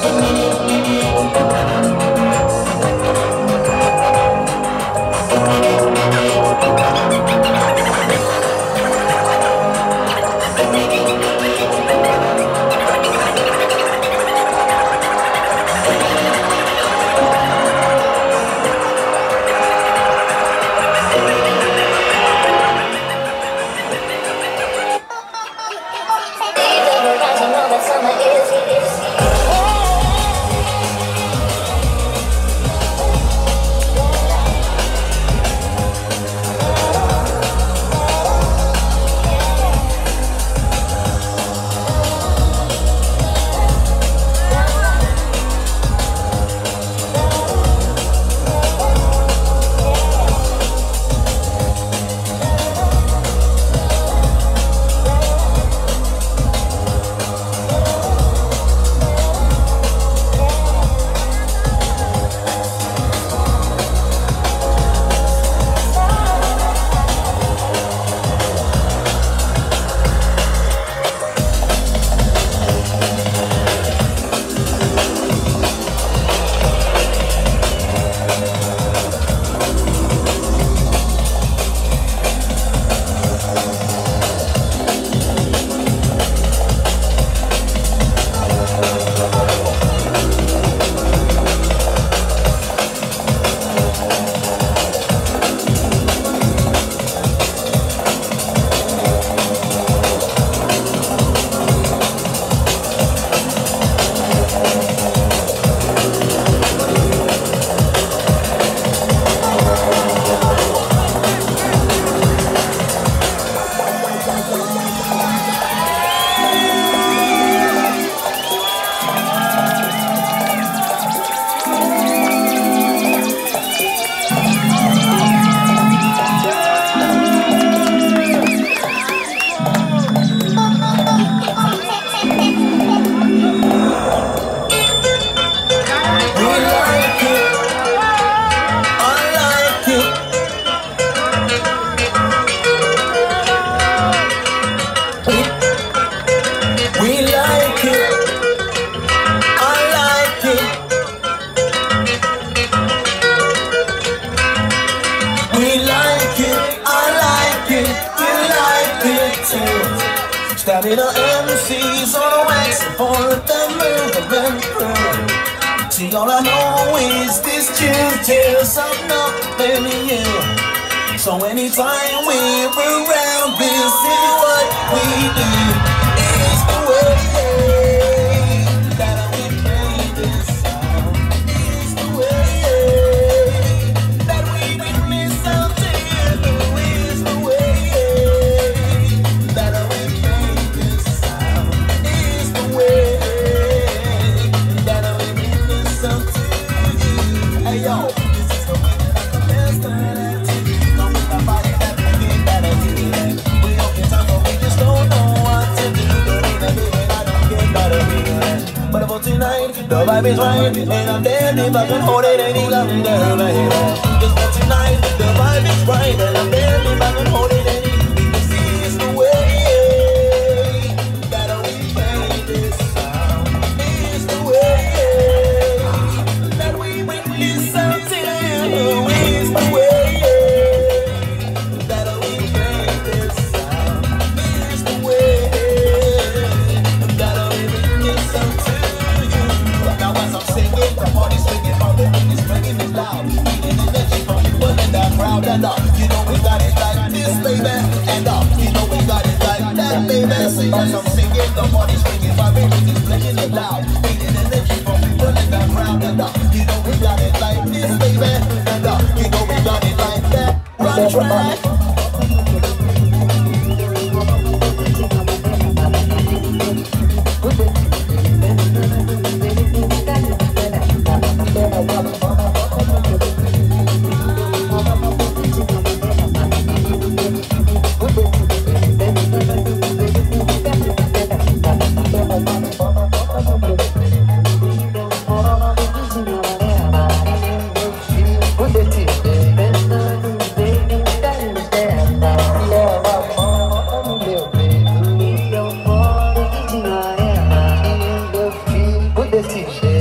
Standing on MCs on a wax for the movement crew. See, all I know is this tune tells of nothing you. So anytime we're around, this is what we do. It's the way that we play this sound. It's the way that we listen to you. It's the way that we play this sound. It's the way that we listen to you. Hey yo, this is the way that I can best at it. But for tonight, the vibe is right, and I'm dead if I can hold it any longer, baby. Just for tonight, the vibe is right, and I'm dead if I can hold it any longer. This is the way that we play this sound. It's the way that we listen to you. It's the way that we play this sound. It's the way that we listen to you. Now as I'm singing, the party's swinging, all the thing is bringing it loud. Needing energy from people in the crowd, and you know we got it like this, baby. And you know we got it like that, baby. See, as I'm singing, the party's swinging, my baby is bringing it loud. Needing energy from people in the crowd, and you know we got it like this, baby. And you know we got it like that. Run track. This